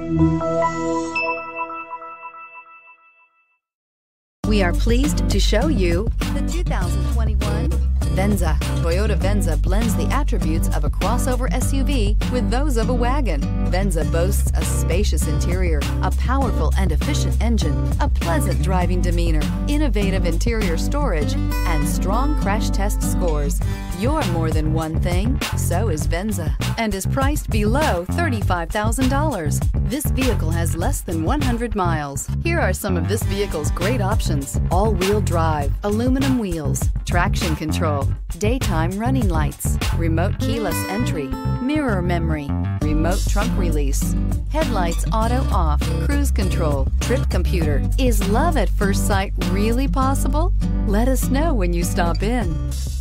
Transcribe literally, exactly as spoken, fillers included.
We are pleased to show you the two thousand twenty-one Venza. Toyota Venza blends the attributes of a crossover S U V with those of a wagon. Venza boasts a spacious interior, a powerful and efficient engine, a pleasant driving demeanor, innovative interior storage, and strong crash test scores. You're more than one thing, so is Venza, and is priced below thirty-five thousand dollars. This vehicle has less than one hundred miles. Here are some of this vehicle's great options: all-wheel drive, aluminum wheels, traction control, daytime running lights, remote keyless entry, mirror memory, remote trunk release, headlights auto off, cruise control, trip computer. Is love at first sight really possible? Let us know when you stop in.